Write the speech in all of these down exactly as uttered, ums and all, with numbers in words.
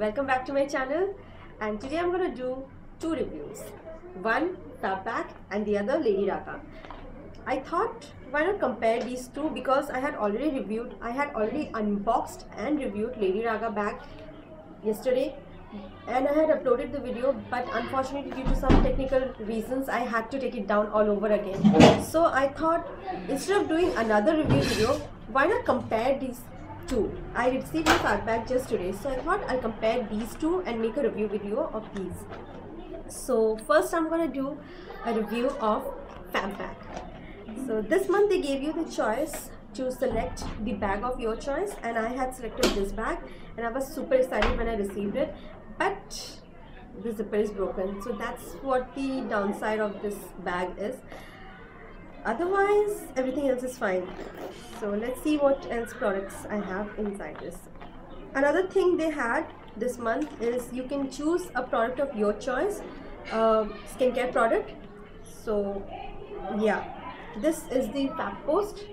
welcome back to my channel, and today I'm going to do two reviews, one Fabpack and the other Lady Raga. I thought why not compare these two, because I had already reviewed, I had already unboxed and reviewed Lady Raga bag yesterday, and I had uploaded the video, but unfortunately due to some technical reasons I had to take it down all over again. So I thought instead of doing another review video, why not compare these two. I received the Fabpack just today, so I thought I'll compare these two and make a review video of these. So first I'm gonna do a review of Fabpack. So this month they gave you the choice to select the bag of your choice, and I had selected this bag and I was super excited when I received it, but the zipper is broken, so that's what the downside of this bag is. Otherwise everything else is fine. So let's see what else products I have inside this. Another thing they had this month is you can choose a product of your choice, uh, skincare product. So yeah, this is the Fab Post.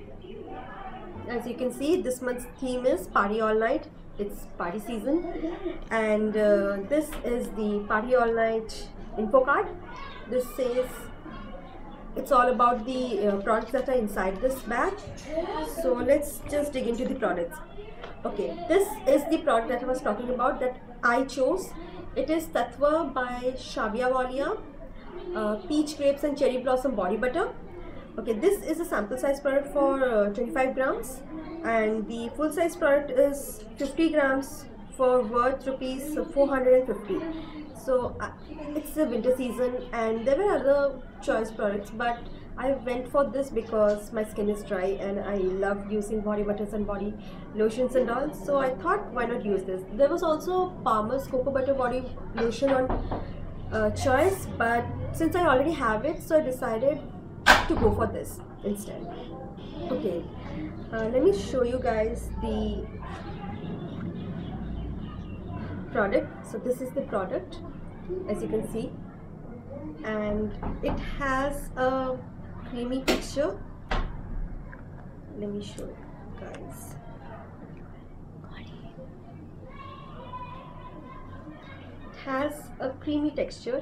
As you can see, this month's theme is Party All Night. It's party season, and uh, this is the Party All Night info card. This says it's all about the uh, products that are inside this bag. So let's just dig into the products. Okay, this is the product that I was talking about that I chose. It is Tatva by Shavia Walia, uh, Peach Grapes and Cherry Blossom Body Butter. Okay, this is a sample size product for uh, twenty-five grams, and the full size product is fifty grams for worth rupees four hundred fifty. So uh, it's the winter season and there were other choice products, but I went for this because my skin is dry and I love using body butters and body lotions and all. So I thought why not use this. There was also Palmer's Cocoa Butter Body Lotion on uh, choice, but since I already have it, so I decided to go for this instead. Okay, uh, let me show you guys the product. So this is the product, as you can see, and it has a creamy texture. Let me show you guys. It has a creamy texture.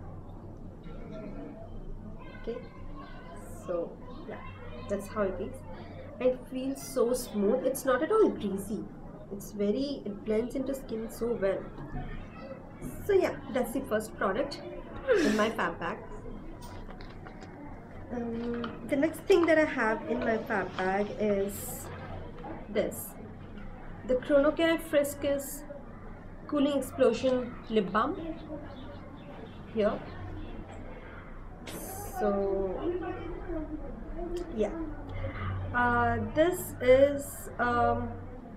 Okay, so yeah, that's how it is. It feels so smooth. It's not at all greasy. It's very, it blends into skin so well. So yeah, that's the first product in my Fabpack. Um, the next thing that I have in my Fabpack is this, the Chronocare Friskes Cooling Explosion Lip Balm here. So yeah, uh, this is um,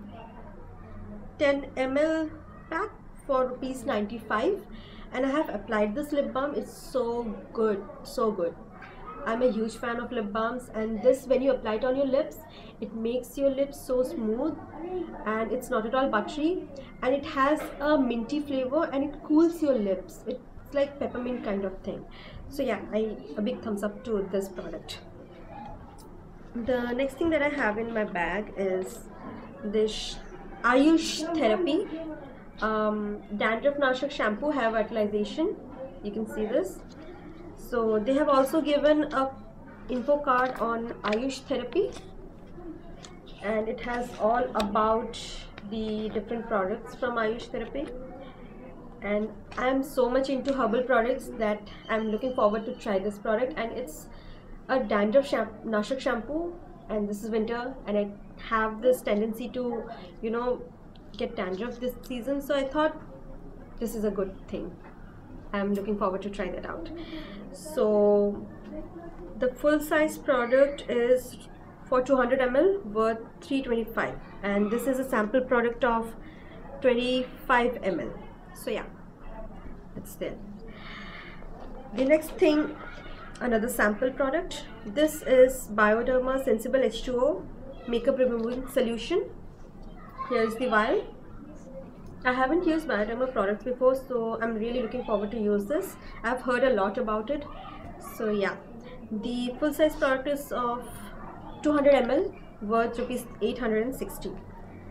ten milliliter pack for rupees ninety-five, and I have applied this lip balm. It's so good, so good. I'm a huge fan of lip balms, and this, when you apply it on your lips, it makes your lips so smooth and it's not at all buttery, and it has a minty flavor and it cools your lips. It's like peppermint kind of thing. So yeah, I a big thumbs up to this product. The next thing that I have in my bag is this Ayush Therapy um, Dandruff Nashak Shampoo Hair Vitalization. You can see this. So they have also given a info card on Ayush Therapy, and it has all about the different products from Ayush Therapy. And I am so much into herbal products that I'm looking forward to try this product. And it's a dandruff shampoo, Nashak shampoo, and this is winter and I have this tendency to, you know, get dandruff this season, so I thought this is a good thing. I'm looking forward to try that out. So the full size product is for two hundred milliliters worth three twenty-five, and this is a sample product of twenty-five milliliters. So yeah, it's there. The next thing, another sample product. This is Bioderma Sensible H two O Makeup Removing Solution. Here's the vial. I haven't used Bioderma products before, so I'm really looking forward to use this. I've heard a lot about it. So yeah, the full size product is of two hundred milliliters worth rupees eight hundred sixty.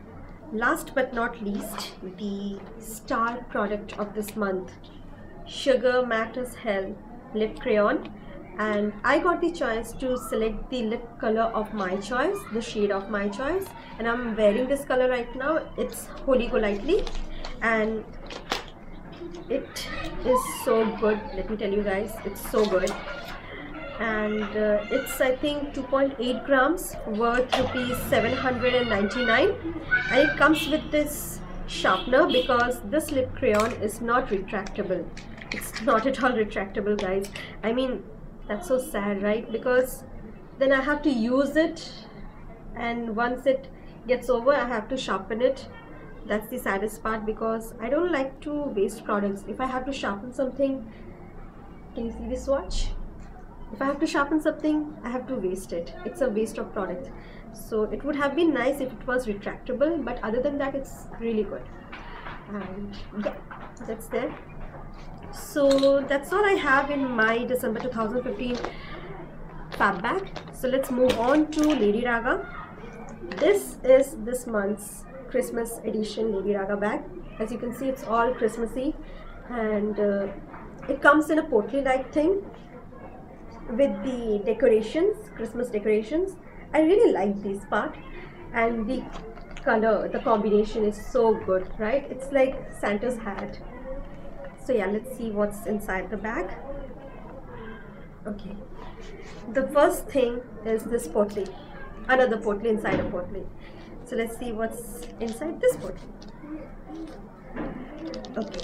last but not least, the star product of this month, Sugar Matte as Hell lip crayon. And I got the choice to select the lip color of my choice, the shade of my choice, and I'm wearing this color right now. It's Holy Golightly, and it is so good. Let me tell you guys, it's so good. And uh, it's, I think, two point eight grams, worth rupees seven hundred ninety-nine, and it comes with this sharpener because this lip crayon is not retractable. It's not at all retractable, guys. I mean, that's so sad, right? Because then I have to use it, and once it gets over I have to sharpen it. That's the saddest part, because I don't like to waste products. If I have to sharpen something, can you see this swatch? If I have to sharpen something, I have to waste it. It's a waste of product. So it would have been nice if it was retractable, but other than that, it's really good. And yeah, that's there. So that's all I have in my December two thousand fifteen fab bag. So let's move on to Lady Raga. This is this month's Christmas edition Lady Raga bag. As you can see, it's all Christmassy, and uh, it comes in a portly like thing with the decorations, Christmas decorations. I really like this part, and the color, the combination is so good, right? It's like Santa's hat. So yeah, let's see what's inside the bag. Okay, the first thing is this portly, another portly inside a portly. So let's see what's inside this portly. Okay,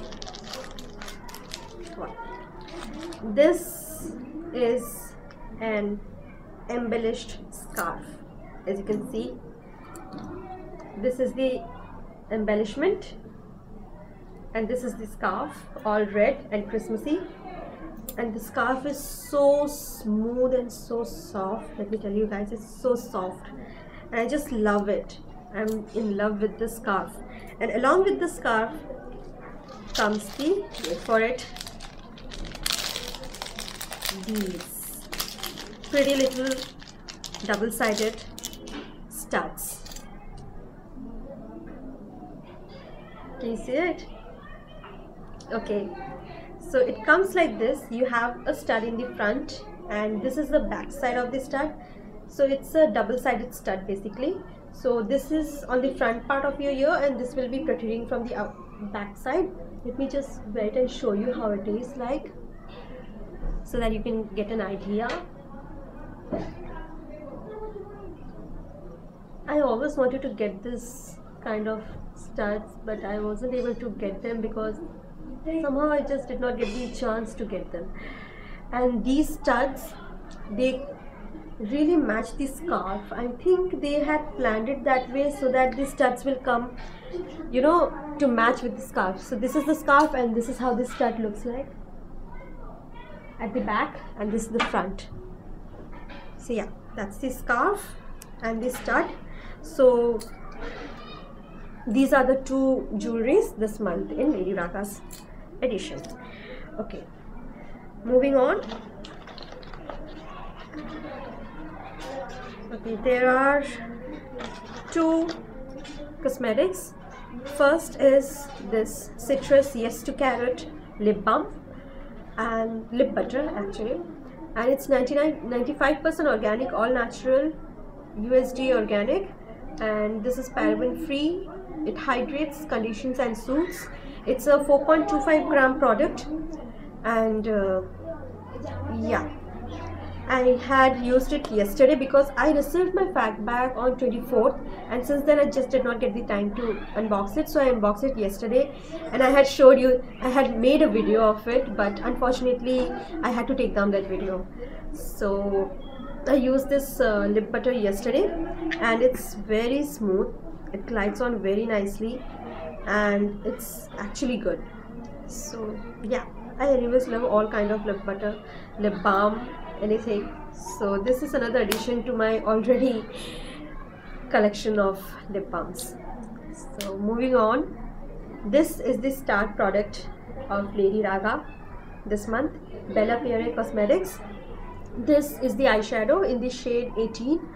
wow. This is an embellished scarf. As you can see, this is the embellishment, and this is the scarf, all red and Christmassy. And the scarf is so smooth and so soft. Let me tell you guys, it's so soft, and I just love it. I'm in love with the scarf. And along with the scarf comes the, wait for it, these pretty little double-sided studs. Can you see it? Okay, so it comes like this. You have a stud in the front, and this is the back side of the stud. So it's a double-sided stud basically. So this is on the front part of your ear, and this will be protruding from the back side. Let me just wear it and show you how it is like, so that you can get an idea. I always wanted to get this kind of studs, but I wasn't able to get them because somehow I just did not get the chance to get them. And these studs, they really match the scarf. I think they had planned it that way so that the studs will come, you know, to match with the scarf. So this is the scarf, and this is how the stud looks like at the back, and this is the front. So yeah, that's the scarf and the stud. So these are the two jewelries this month in Lady Raga's edition. Okay, moving on. Okay, there are two cosmetics. First is this Citrus Yes to Carrot lip balm and lip butter actually, and it's ninety-nine ninety-five percent organic, all natural, U S D A organic, and this is paraben free. It hydrates, conditions and soothes. It's a four point two five gram product, and uh, yeah, I had used it yesterday because I received my fat bag on twenty-fourth, and since then I just did not get the time to unbox it, so I unboxed it yesterday, and I had showed you, I had made a video of it, but unfortunately I had to take down that video. So I used this uh, lip butter yesterday, and it's very smooth. It glides on very nicely, and it's actually good. So yeah, I anyways love all kind of lip butter, lip balm, anything. So this is another addition to my already collection of lip balms. So moving on, this is the star product of Lady Raga this month, Bella Pierre Cosmetics. This is the eyeshadow in the shade eighteen,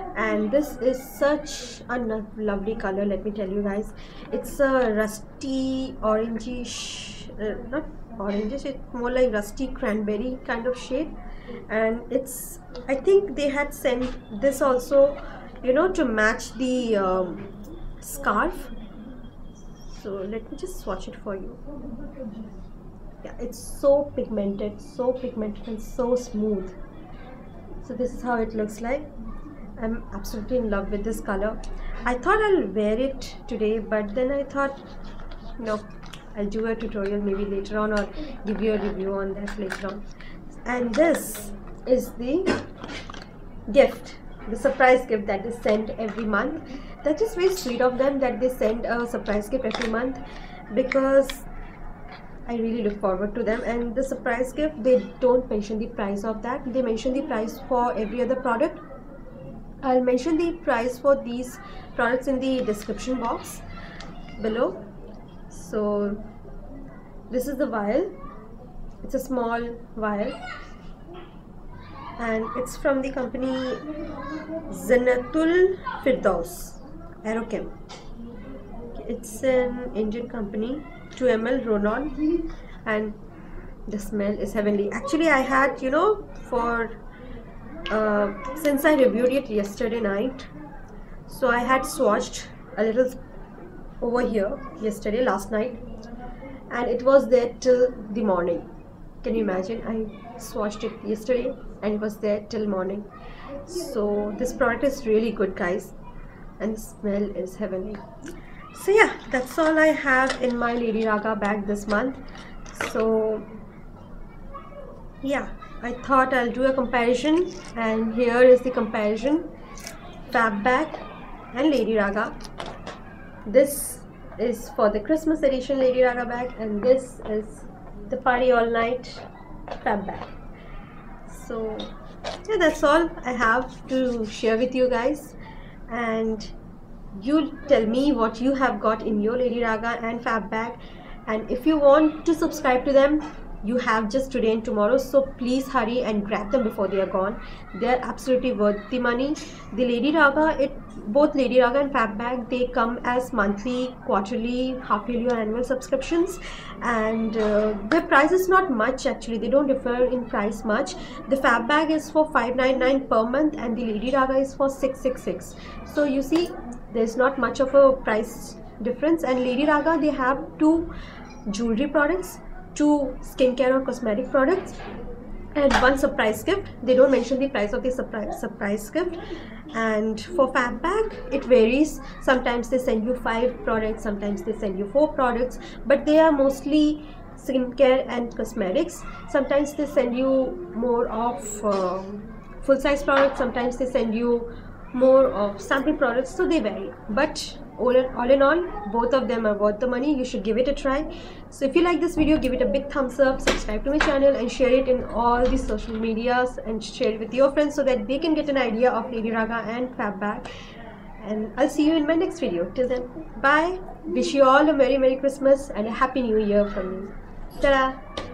and this is such a no- lovely color. Let me tell you guys, it's a rusty orangish, uh, not orangish, it's more like rusty cranberry kind of shade. And it's, I think they had sent this also, you know, to match the um, scarf. So let me just swatch it for you. Yeah, it's so pigmented, so pigmented and so smooth. So this is how it looks like. I'm absolutely in love with this color. I thought I'll wear it today, but then I thought, no, I'll do a tutorial maybe later on, or give you a review on that later on. And this is the gift, the surprise gift that is sent every month. That is very sweet of them that they send a surprise gift every month, because I really look forward to them. And the surprise gift, they don't mention the price of that. They mention the price for every other product. I'll mention the price for these products in the description box below. So this is the vial. It's a small vial, and it's from the company Jannatul Firdaus Aerochem. It's an Indian company, two milliliters roll-on, and the smell is heavenly. Actually, I had, you know, for uh, since I reviewed it yesterday night, so I had swatched a little over here yesterday, last night, and it was there till the morning. Can you imagine? I swatched it yesterday and it was there till morning. So this product is really good, guys, and the smell is heavenly. So yeah, that's all I have in my Lady Raga bag this month. So yeah, I thought I'll do a comparison, and here is the comparison: Fab bag and Lady Raga. This is for the Christmas edition Lady Raga bag, and this is the Party All Night Fab bag. So yeah, that's all I have to share with you guys, and you tell me what you have got in your Lady Raga and Fab bag. And if you want to subscribe to them, you have just today and tomorrow, so please hurry and grab them before they are gone. They are absolutely worth the money. The Lady Raga, it both Lady Raga and Fab bag, they come as monthly, quarterly, half yearly or annual subscriptions, and uh, their price is not much. Actually, they don't differ in price much. The Fab bag is for five ninety-nine per month, and the Lady Raga is for six sixty-six. So you see, there's not much of a price difference. And Lady Raga, they have two jewelry products, two skincare or cosmetic products, and one surprise gift. They don't mention the price of the surprise surprise gift. And for Fab bag, it varies. Sometimes they send you five products, sometimes they send you four products, but they are mostly skincare and cosmetics. Sometimes they send you more of um, full-size products, sometimes they send you more of sample products, so they vary. But all in, all in all, both of them are worth the money. You should give it a try. So if you like this video, give it a big thumbs up, subscribe to my channel, and share it in all the social medias, and share it with your friends so that they can get an idea of Lady Raga and Fab bag. And I'll see you in my next video. Till then, bye. Wish you all a Merry Merry Christmas and a Happy New Year from me. Ta-da!